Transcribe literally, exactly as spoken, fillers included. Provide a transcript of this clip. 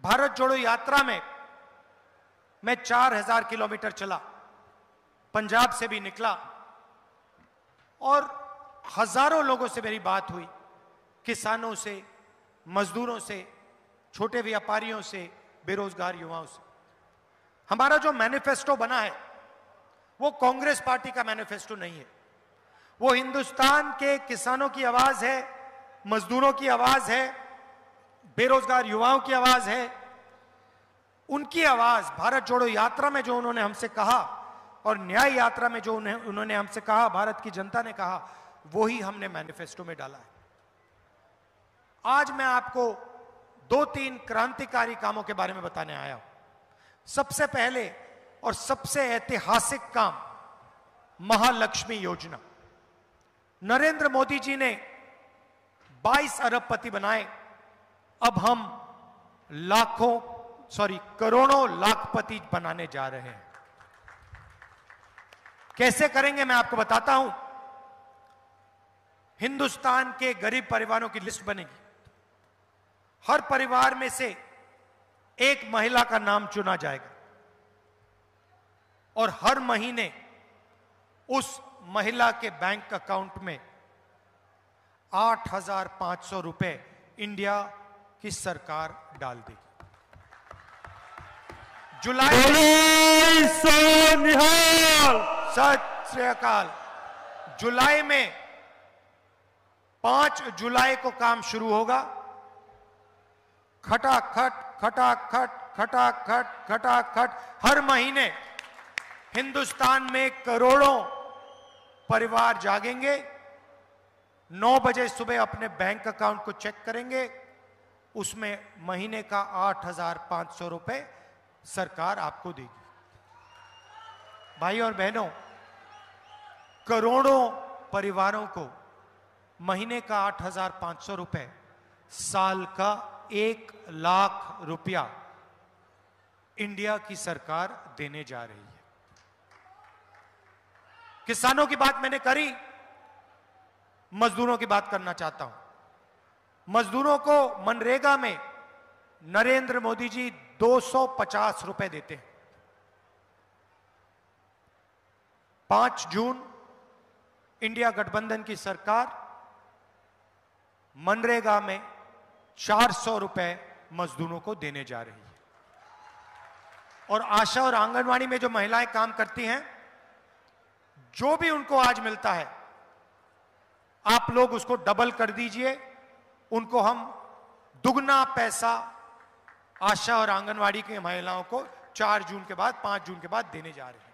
भारत जोड़ो यात्रा में मैं चार हजार किलोमीटर चला, पंजाब से भी निकला और हजारों लोगों से मेरी बात हुई, किसानों से, मजदूरों से, छोटे व्यापारियों से, बेरोजगार युवाओं से। हमारा जो मैनिफेस्टो बना है वो कांग्रेस पार्टी का मैनिफेस्टो नहीं है, वो हिंदुस्तान के किसानों की आवाज है, मजदूरों की आवाज है, बेरोजगार युवाओं की आवाज है। उनकी आवाज भारत जोड़ो यात्रा में जो उन्होंने हमसे कहा और न्याय यात्रा में जो उन्हें उन्होंने हमसे कहा, भारत की जनता ने कहा, वो ही हमने मैनिफेस्टो में डाला है। आज मैं आपको दो तीन क्रांतिकारी कामों के बारे में बताने आया हूं। सबसे पहले और सबसे ऐतिहासिक काम, महालक्ष्मी योजना। नरेंद्र मोदी जी ने बाईस अरबपति बनाए, अब हम लाखों सॉरी करोड़ों लाखपति बनाने जा रहे हैं। कैसे करेंगे मैं आपको बताता हूं। हिंदुस्तान के गरीब परिवारों की लिस्ट बनेगी, हर परिवार में से एक महिला का नाम चुना जाएगा और हर महीने उस महिला के बैंक अकाउंट में आठ हजार पांच सौ रुपए इंडिया की सरकार डाल देगी। जुलाई सत श्री अकाल। जुलाई में पांच जुलाई को काम शुरू होगा। खटाखट खटाखट खटाखट खटाखट हर महीने हिंदुस्तान में करोड़ों परिवार जागेंगे, नौ बजे सुबह अपने बैंक अकाउंट को चेक करेंगे, उसमें महीने का आठ हजार पांच सौ रुपए सरकार आपको देगी। भाई और बहनों, करोड़ों परिवारों को महीने का आठ हजार पांच सौ रुपए, साल का एक लाख रुपया इंडिया की सरकार देने जा रही है। किसानों की बात मैंने करी, मजदूरों की बात करना चाहता हूं। मजदूरों को मनरेगा में नरेंद्र मोदी जी दो सौ पचास रुपए देते हैं। पांच जून इंडिया गठबंधन की सरकार मनरेगा में चार सौ रुपए मजदूरों को देने जा रही है। और आशा और आंगनवाड़ी में जो महिलाएं काम करती हैं, जो भी उनको आज मिलता है, आप लोग उसको डबल कर दीजिए। उनको हम दुगना पैसा आशा और आंगनवाड़ी की महिलाओं को चार जून के बाद, पांच जून के बाद देने जा रहे हैं।